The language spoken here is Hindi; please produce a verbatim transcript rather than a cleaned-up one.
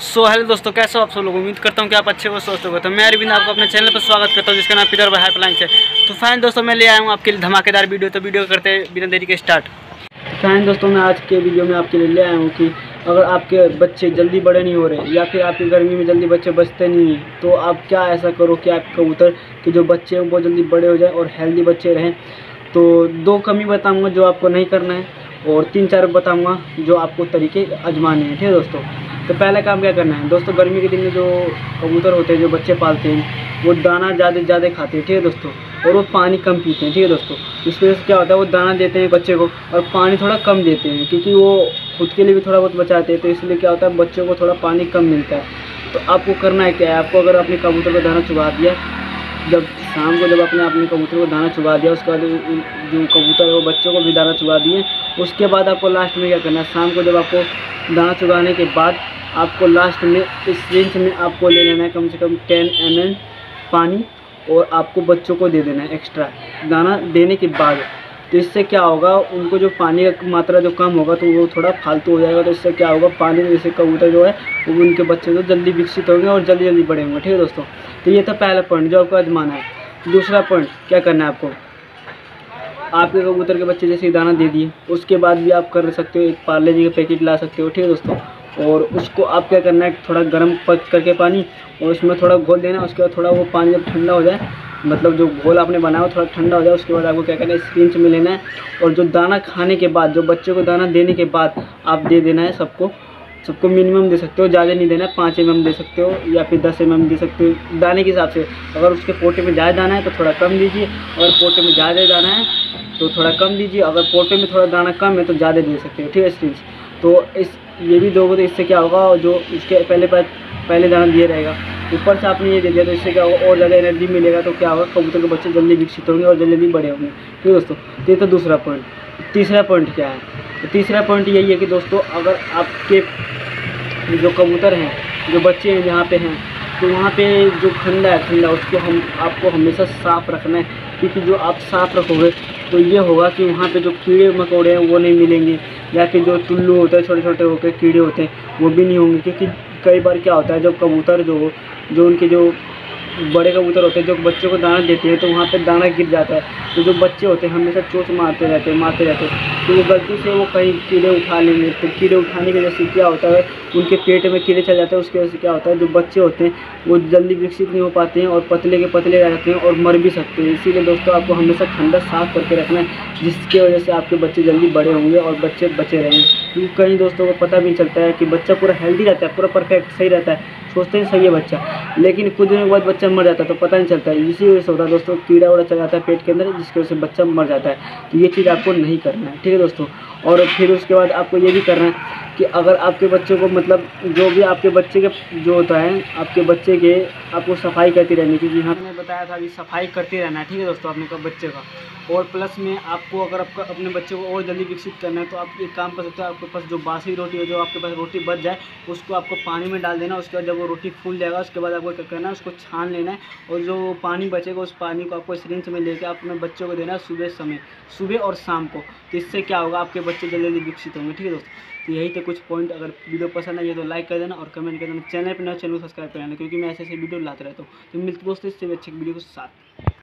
सो हेलो दोस्तों, कैसे हो आप सब लोग। उम्मीद करता हूँ कि आप अच्छे हो, स्वस्थ हो। तो मैं अरविंद आपको अपने चैनल पर स्वागत करता हूँ जिसका नाम पीटर भाई हेल्पलाइन है। तो फैन दोस्तों, मैं ले आया हूँ आपके लिए धमाकेदार वीडियो। तो वीडियो करते हैं बिना देरी के स्टार्ट। फैन दोस्तों, मैं आज के वीडियो में आपके लिए ले आया हूँ कि अगर आपके बच्चे जल्दी बड़े नहीं हो रहे या फिर आपकी गर्मी में जल्दी बच्चे बचते नहीं हैं, तो आप क्या ऐसा करो कि आपके कबूतर के जो बच्चे हैं वो जल्दी बड़े हो जाए और हेल्दी बच्चे रहें। तो दो कमी बताऊँगा जो आपको नहीं करना है और तीन चार बताऊँगा जो आपको तरीके आजमाने हैं। ठीक है दोस्तों। तो पहला काम क्या करना है दोस्तों, गर्मी के दिन में जो कबूतर होते हैं, जो बच्चे पालते हैं, वो दाना ज़्यादा ज़्यादा खाते हैं। ठीक है दोस्तों। और वो पानी कम पीते हैं। ठीक है दोस्तों। इस वजह से क्या होता है, वो दाना देते हैं बच्चे को और पानी थोड़ा कम देते हैं, क्योंकि वो खुद के लिए भी थोड़ा बहुत बचाते हैं। तो इसलिए क्या होता है, बच्चों को थोड़ा पानी कम मिलता है। तो आपको करना है क्या है, आपको अगर अपने कबूतर को दाना चुगा दिया, जब शाम को जब आपने अपने कबूतर को दाना चुगा दिया, उसके बाद जो कबूतर है वो बच्चों को भी दाना चुगा दिए, उसके बाद आपको लास्ट में क्या करना है, शाम को जब आपको दाना चुगाने के बाद आपको लास्ट में इस रेंज में आपको ले लेना है कम से कम टेन एम एल पानी और आपको बच्चों को दे देना है एक्स्ट्रा दाना देने के बाद। तो इससे क्या होगा, उनको जो पानी का मात्रा जो कम होगा तो वो थोड़ा फालतू हो जाएगा। तो इससे क्या होगा, पानी में जैसे कबूतर जो है वो उनके बच्चे तो जल्दी विकसित होंगे और जल्दी जल्दी बड़े होंगे। ठीक है दोस्तों। तो ये था पहला पॉइंट जो आपको आजमाना है। दूसरा पॉइंट क्या करना है, आपको आपके कबूतर के बच्चे जैसे दाना दे दिए, उसके बाद भी आप कर सकते हो, एक पार्ले जी का पैकेट ला सकते हो। ठीक है दोस्तों। और उसको आप क्या करना है, थोड़ा गर्म पक करके पानी और उसमें थोड़ा घोल देना। उसके बाद थोड़ा वो पानी जब ठंडा हो जाए, मतलब जो घोल आपने बनाया थोड़ा ठंडा हो जाए, उसके बाद आपको क्या करना है, स्पिंच में लेना है और जो दाना खाने के बाद, जो बच्चे को दाना देने के बाद आप दे देना है सबको। सबको मिनिमम दे सकते हो, ज़्यादा नहीं देना है, पाँच एम एम दे सकते हो या फिर दस एम एम दे सकते हो दाने के हिसाब से। अगर उसके पोटे में ज़्यादा दाना है तो थोड़ा कम दीजिए, अगर पोटे में ज़्यादा दाना है तो थोड़ा कम दीजिए, अगर पोटे में थोड़ा दाना कम है तो ज़्यादा दे सकते हो। ठीक है स्पिंच। तो इस ये भी दोगे तो इससे क्या होगा, जो उसके पहले पहले दाना दिया रहेगा, ऊपर से आपने ये दे दिया तो इससे क्या होगा, और ज़्यादा एनर्जी मिलेगा। तो क्या होगा, कबूतर के बच्चे जल्दी विकसित होंगे और जल्दी जल्दी बड़े होंगे। ठीक है दोस्तों। तो ये तो दूसरा पॉइंट। तीसरा पॉइंट क्या है, तो तीसरा पॉइंट यही है कि दोस्तों, अगर आपके जो कबूतर हैं, जो बच्चे हैं जहाँ पे हैं, तो वहाँ पे जो खंडा है खंडा उसको हम आपको हमेशा साफ़ रखना है। क्योंकि जो आप साफ़ रखोगे तो ये होगा कि वहाँ पे जो कीड़े मकोड़े हैं वो नहीं मिलेंगे, या फिर जो टुल्लू होते हैं छोटे छोटे होकर कीड़े होते हैं वो भी नहीं होंगे। क्योंकि कई बार क्या होता है, जब कबूतर जो जो उनके जो बड़े कबूतर होते हैं जो बच्चों को दाना देते हैं, तो वहाँ पे दाना गिर जाता है, तो जो बच्चे होते हैं हमेशा चोंच मारते रहते हैं मारते रहते हैं तो वो गलती से वो कहीं कीड़े उठा लेंगे। तो कीड़े उठाने की वजह से क्या होता है, उनके पेट में कीड़े चल जाते हैं। उसकी वजह से क्या होता है, जो बच्चे होते हैं वो जल्दी विकसित नहीं हो पाते हैं और पतले के पतले रह जाते हैं और मर भी सकते हैं। इसीलिए दोस्तों, आपको हमेशा खंडा साफ़ करके रखना है, जिसकी वजह से आपके बच्चे जल्दी बड़े होंगे और बच्चे बचे रहेंगे। क्योंकि कई दोस्तों को पता भी नहीं चलता है कि बच्चा पूरा हेल्दी रहता है, पूरा परफेक्ट सही रहता है, सोचते हैं सही है बच्चा, लेकिन कुछ दिनों के बाद बच्चा मर जाता है तो पता नहीं चलता है। इसी वजह से होता है दोस्तों, कीड़ा उड़ा चला जाता है पेट के अंदर, जिसकी वजह से बच्चा मर जाता है। तो ये चीज़ आपको नहीं करना है। ठीक है दोस्तों। और फिर उसके बाद आपको ये भी करना है कि अगर आपके बच्चों को, मतलब जो भी आपके बच्चे के जो होता है, आपके बच्चे के आपको सफाई करती रहनी, क्योंकि यहाँ मैंने बताया था कि सफाई करते रहना है। ठीक है दोस्तों, अपने बच्चे का। और प्लस में आपको अगर आपका अपने बच्चे को और जल्दी विकसित करना है तो आप एक काम कर सकते हो, आपके पास जो बासी रोटी है, जो आपके पास रोटी बच जाए, उसको आपको पानी में डाल देना। उसके बाद जब वो रोटी फूल जाएगा, उसके बाद आपको क्या करना है, उसको छान लेना है और जो पानी बचेगा उस पानी को आपको सिरिंज में लेकर अपने बच्चों को देना है सुबह समय, सुबह और शाम को। तो इससे क्या होगा, आपके बच्चे जल्दी जल्दी विकसित होंगे। ठीक है दोस्तों। तो यही थे कुछ पॉइंट। अगर वीडियो पसंद आई है तो लाइक कर देना और कमेंट कर देना। चैनल पर नया चैनल को सब्सक्राइब कर लेना, क्योंकि मैं ऐसे ऐसे वीडियो लाते रहता हूँ। तो मिलते दोस्तों इससे भी अच्छे वीडियो के साथ।